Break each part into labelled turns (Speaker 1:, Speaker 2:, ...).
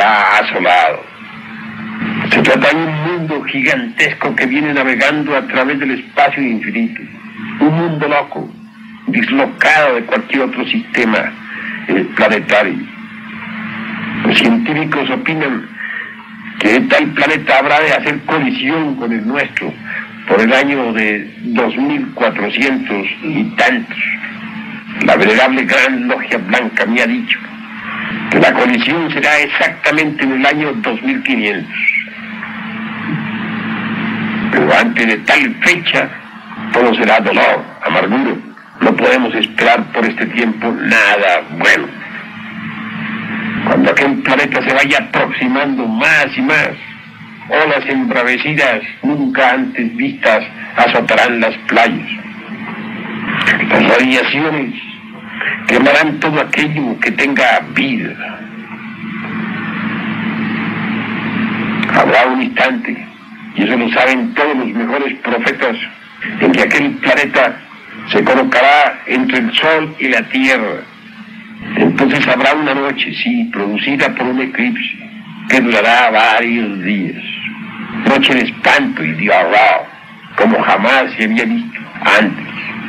Speaker 1: estará asolado. Se trata de un mundo gigantesco que viene navegando a través del espacio infinito. Un mundo loco, dislocado de cualquier otro sistema planetario. Los científicos opinan que tal planeta habrá de hacer colisión con el nuestro por el año de 2400 y tantos. La venerable Gran Logia Blanca me ha dicho que la colisión será exactamente en el año 2500. Pero antes de tal fecha, todo será dolor, amargura. No podemos esperar por este tiempo nada bueno. Cuando aquel planeta se vaya aproximando más y más, olas embravecidas nunca antes vistas azotarán las playas. Las radiaciones quemarán todo aquello que tenga vida. Habrá un instante, y eso lo saben todos los mejores profetas, en que aquel planeta se colocará entre el Sol y la Tierra. Entonces habrá una noche, sí, producida por un eclipse, que durará varios días. Noche de espanto y de horror, como jamás se había visto antes.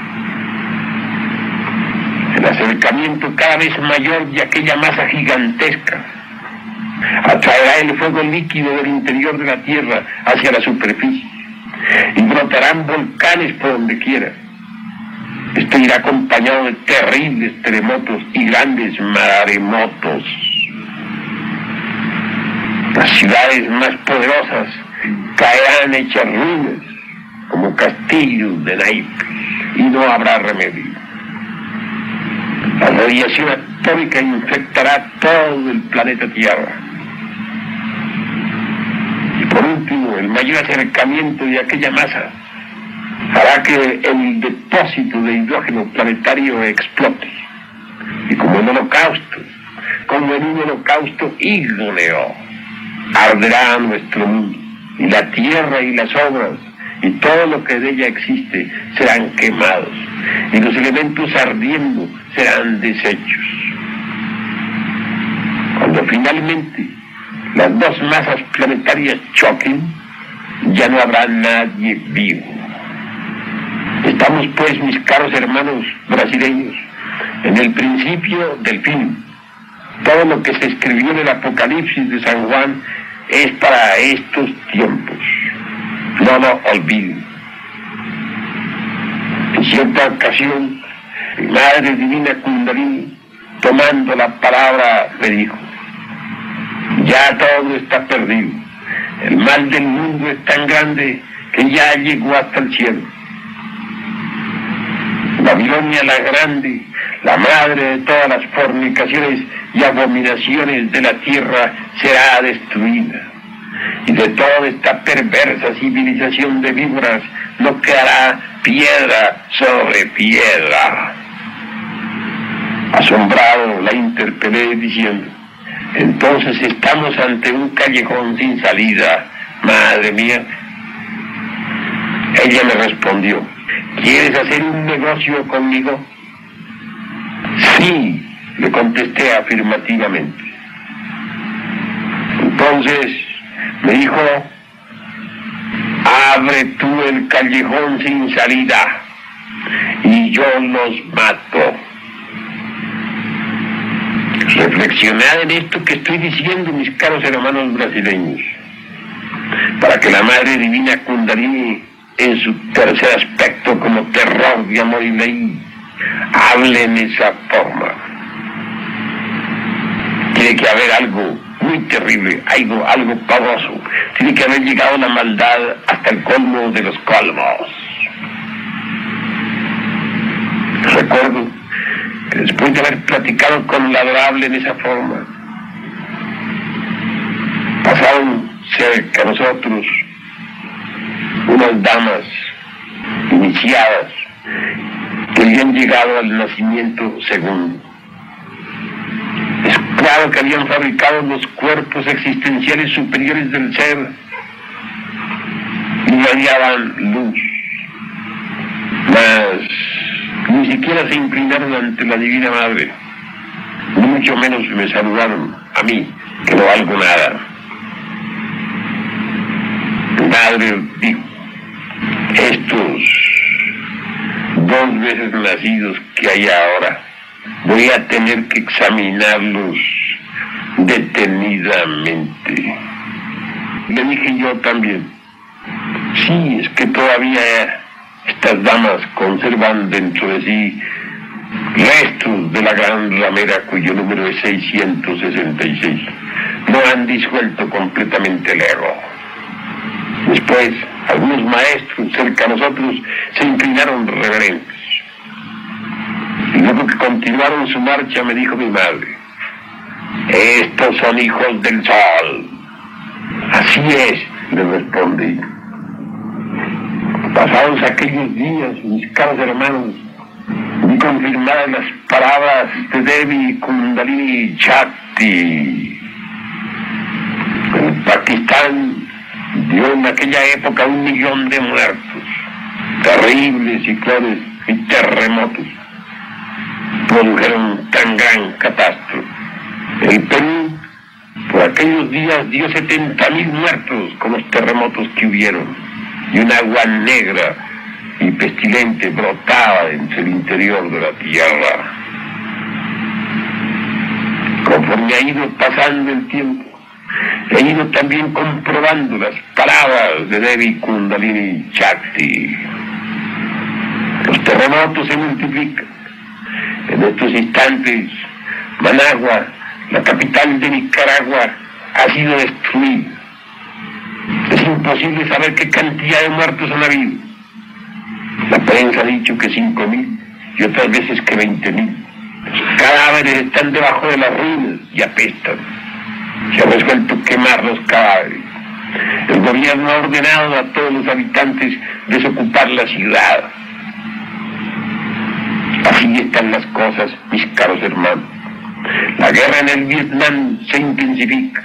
Speaker 1: El acercamiento cada vez mayor de aquella masa gigantesca atraerá el fuego líquido del interior de la Tierra hacia la superficie y brotarán volcanes por donde quiera. Esto irá acompañado de terribles terremotos y grandes maremotos. Las ciudades más poderosas caerán hechas ruinas como castillos de naipes y no habrá remedio. La radiación atómica infectará todo el planeta Tierra. Y por último, el mayor acercamiento de aquella masa hará que el depósito de hidrógeno planetario explote. Y como en un holocausto ígneo, arderá nuestro mundo. Y la tierra y las obras y todo lo que de ella existe serán quemados. Y los elementos ardiendo serán deshechos. Cuando finalmente las dos masas planetarias choquen, ya no habrá nadie vivo. Estamos pues, mis caros hermanos brasileños, en el principio del fin. Todo lo que se escribió en el Apocalipsis de San Juan es para estos tiempos. No lo olviden. En cierta ocasión, mi Madre Divina Kundalini, tomando la palabra, me dijo: ya todo está perdido. El mal del mundo es tan grande que ya llegó hasta el cielo. Babilonia la grande, la madre de todas las fornicaciones y abominaciones de la tierra, será destruida. Y de toda esta perversa civilización de víboras no quedará piedra sobre piedra. Asombrado la interpelé diciendo: entonces estamos ante un callejón sin salida, madre mía. Ella me respondió: ¿quieres hacer un negocio conmigo? Sí, le contesté afirmativamente. Entonces me dijo: abre tú el callejón sin salida y yo los mato. Reflexionad en esto que estoy diciendo, mis caros hermanos brasileños, para que la Madre Divina Kundalini, en su tercer aspecto como terror de amor y ley, hable en esa forma. Tiene que haber algo muy terrible, algo pavoso. Tiene que haber llegado la maldad hasta el colmo de los colmos. Recuerdo que después de haber platicado con la adorable en esa forma, pasaron cerca a nosotros unas damas iniciadas que habían llegado al nacimiento segundo. Es claro que habían fabricado los cuerpos existenciales superiores del ser y radiaban luz, mas ni siquiera se inclinaron ante la Divina Madre. ni mucho menos me saludaron a mí, que no valgo nada. Mi madre dijo, estos 2 veces nacidos que hay ahora, voy a tener que examinarlos detenidamente. Le dije yo también, sí, es que todavía estas damas conservan dentro de sí restos de la gran ramera cuyo número es 666. No han disuelto completamente el ego. Después, algunos maestros cerca de nosotros se inclinaron reverentes. Y luego que continuaron su marcha me dijo mi madre, estos son hijos del sol. Así es, le respondí. Pasados aquellos días, mis caros hermanos, vi confirmadas las palabras de Devi Kundalini Shakti. En Pakistán dio en aquella época 1 millón de muertos, terribles ciclones y terremotos produjeron tan gran catástrofe. El Perú por aquellos días dio 70.000 muertos con los terremotos que hubieron, y un agua negra y pestilente brotaba entre el interior de la tierra. Conforme ha ido pasando el tiempo, he ido también comprobando las palabras de Devi Kundalini Shakti. Los terremotos se multiplican. En estos instantes, Managua, la capital de Nicaragua, ha sido destruida. Es imposible saber qué cantidad de muertos han habido. La prensa ha dicho que 5.000 y otras veces que 20.000. Los cadáveres están debajo de las ruinas y apestan. Se ha resuelto quemar los cadáveres. El gobierno ha ordenado a todos los habitantes desocupar la ciudad. Así están las cosas, mis caros hermanos. La guerra en el Vietnam se intensifica.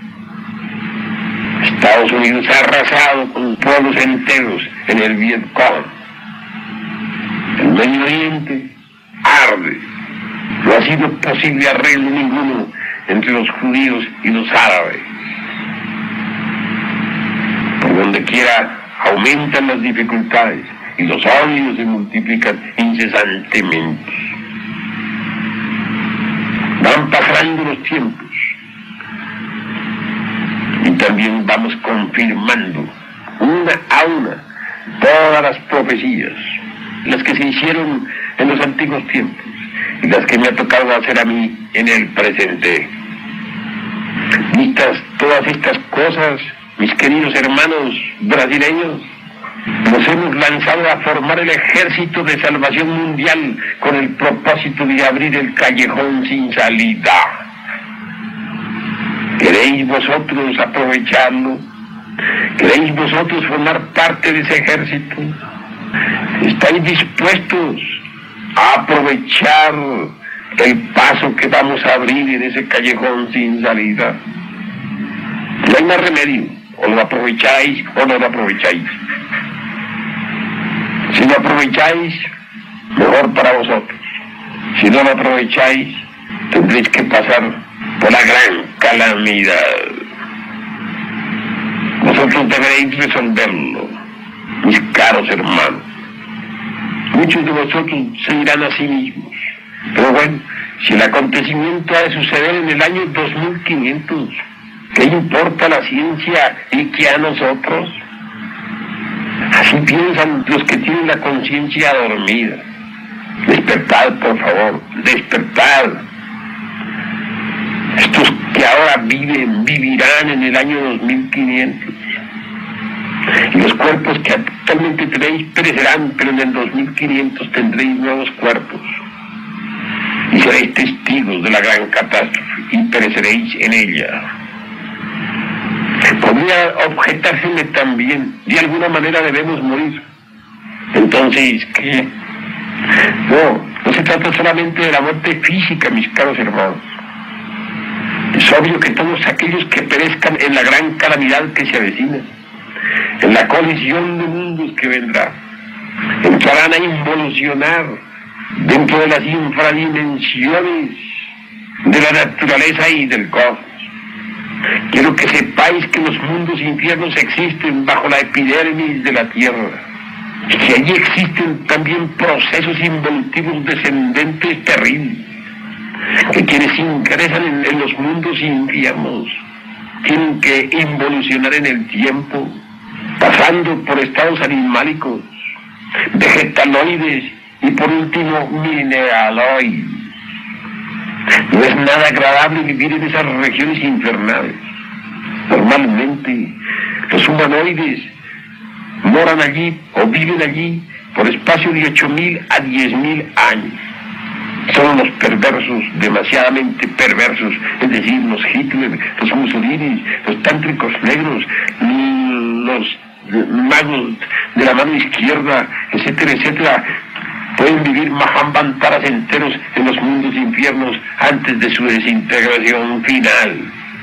Speaker 1: Estados Unidos ha arrasado con pueblos enteros en el Vietcong. El Medio Oriente arde. No ha sido posible arreglo ninguno entre los judíos y los árabes. Por donde quiera aumentan las dificultades y los odios se multiplican incesantemente. Van pasando los tiempos y también vamos confirmando una a una todas las profecías, las que se hicieron en los antiguos tiempos y las que me ha tocado hacer a mí en el presente. Vistas todas estas cosas, mis queridos hermanos brasileños, nos hemos lanzado a formar el ejército de salvación mundial con el propósito de abrir el callejón sin salida. ¿Queréis vosotros aprovecharlo? ¿Queréis vosotros formar parte de ese ejército? ¿Estáis dispuestos a aprovechar el paso que vamos a abrir en ese callejón sin salida? No hay más remedio, o lo aprovecháis o no lo aprovecháis. Si lo aprovecháis, mejor para vosotros. Si no lo aprovecháis, tendréis que pasar por la gran calamidad. Vosotros deberéis resolverlo, mis caros hermanos. Muchos de vosotros se dirán a sí mismos, pero bueno, si el acontecimiento ha de suceder en el año 2500, ¿qué importa la ciencia y qué a nosotros? Así piensan los que tienen la conciencia dormida. Despertad, por favor, despertad. Estos que ahora viven, vivirán en el año 2500. Y los cuerpos que actualmente tenéis perecerán, pero en el 2500 tendréis nuevos cuerpos. Y seréis testigos de la gran catástrofe y pereceréis en ella. Podría objetárseme también, de alguna manera debemos morir. Entonces, ¿qué? No se trata solamente de la muerte física, mis caros hermanos. Es obvio que todos aquellos que perezcan en la gran calamidad que se avecina, en la colisión de mundos que vendrá, entrarán a involucionar dentro de las infradimensiones de la naturaleza y del cosmos. Quiero que sepáis que los mundos infiernos existen bajo la epidermis de la tierra, y que allí existen también procesos involutivos descendentes terribles, que quienes ingresan en los mundos infiernos tienen que involucionar en el tiempo, pasando por estados animálicos, vegetaloides y por último mineraloides. No es nada agradable vivir en esas regiones infernales. Normalmente los humanoides moran allí o viven allí por espacio de 8.000 a 10.000 años. Son los perversos, demasiadamente perversos, es decir, los Hitler, los Mussolini, los tántricos negros, los magos de la mano izquierda, etcétera, etcétera. Pueden vivir mahambantaras enteros en los mundos infiernos antes de su desintegración final.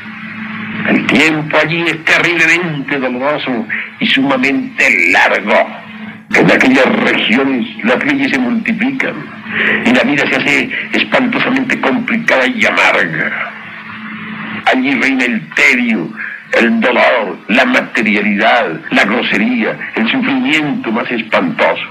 Speaker 1: El tiempo allí es terriblemente doloroso y sumamente largo. En aquellas regiones las leyes se multiplican y la vida se hace espantosamente complicada y amarga. Allí reina el tedio, el dolor, la materialidad, la grosería, el sufrimiento más espantoso.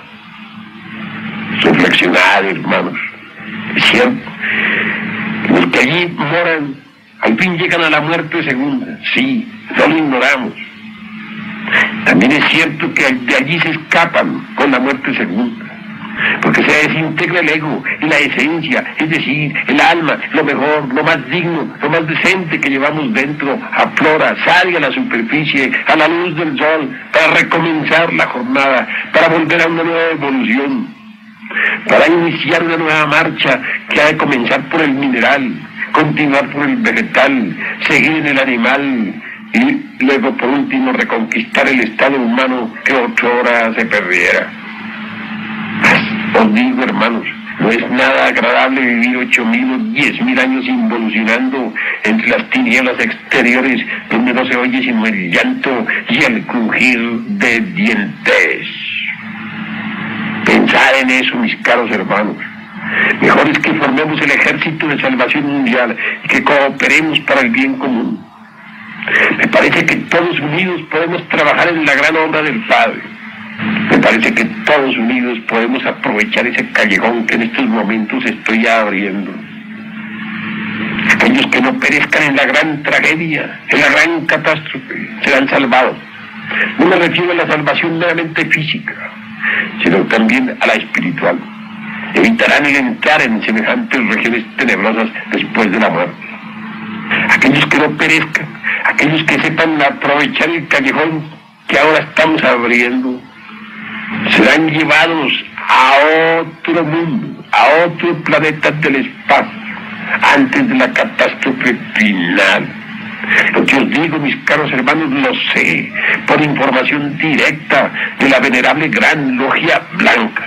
Speaker 1: Reflexionad, hermanos. Es cierto, los que allí moran al fin llegan a la muerte segunda. Sí, no lo ignoramos. También es cierto que de allí se escapan con la muerte segunda, porque se desintegra el ego y la esencia, es decir, el alma, lo mejor, lo más digno, lo más decente que llevamos dentro, aflora, sale a la superficie, a la luz del sol, para recomenzar la jornada, para volver a una nueva evolución, para iniciar una nueva marcha que ha de comenzar por el mineral, continuar por el vegetal, seguir en el animal y luego por último reconquistar el estado humano que otrora se perdiera. Os digo, hermanos, no es nada agradable vivir 8.000 o 10.000 años involucionando entre las tinieblas exteriores donde no se oye sino el llanto y el crujir de dientes. Pensad en eso, mis caros hermanos. Mejor es que formemos el ejército de salvación mundial y que cooperemos para el bien común. Me parece que todos unidos podemos trabajar en la gran obra del Padre. Me parece que todos unidos podemos aprovechar ese callejón que en estos momentos estoy abriendo. Aquellos que no perezcan en la gran tragedia, en la gran catástrofe, serán salvados. No me refiero a la salvación meramente física, sino también a la espiritual. Evitarán el entrar en semejantes regiones tenebrosas después de la muerte. Aquellos que no perezcan, aquellos que sepan aprovechar el callejón que ahora estamos abriendo, serán llevados a otro mundo, a otro planeta del espacio, antes de la catástrofe final. Lo que os digo, mis caros hermanos, lo sé por información directa de la venerable Gran Logia Blanca.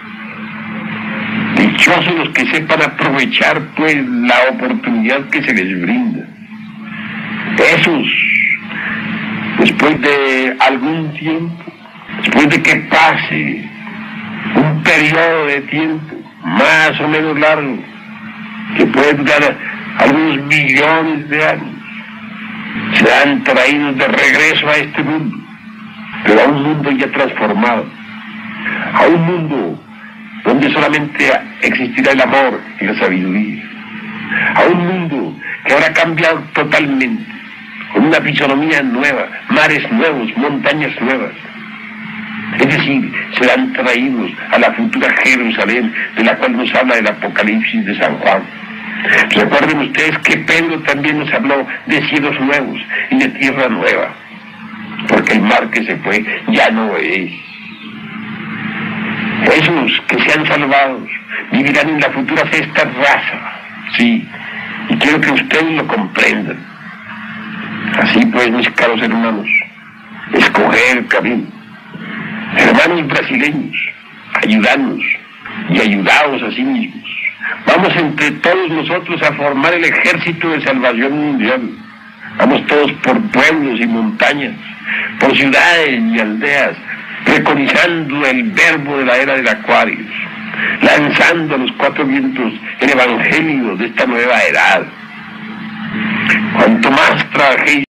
Speaker 1: Dichosos los que sepan aprovechar, pues, la oportunidad que se les brinda. Esos, después de algún tiempo, después de que pase un periodo de tiempo más o menos largo, que puede durar algunos millones de años, serán traídos de regreso a este mundo, pero a un mundo ya transformado, a un mundo donde solamente existirá el amor y la sabiduría, a un mundo que habrá cambiado totalmente, con una fisonomía nueva, mares nuevos, montañas nuevas. Es decir, serán traídos a la futura Jerusalén, de la cual nos habla el Apocalipsis de San Juan. Recuerden ustedes que Pedro también nos habló de cielos nuevos y de tierra nueva, porque el mar que se fue ya no es. Esos que sean salvados vivirán en la futura sexta raza, sí, y quiero que ustedes lo comprendan. Así pues, mis caros hermanos, escoger el camino. Hermanos brasileños, ayudadnos y ayudaos a sí mismos. Vamos entre todos nosotros a formar el ejército de salvación mundial. Vamos todos por pueblos y montañas, por ciudades y aldeas, preconizando el verbo de la era del Acuario. lanzando a los cuatro vientos el evangelio de esta nueva edad. Cuanto más trabajéis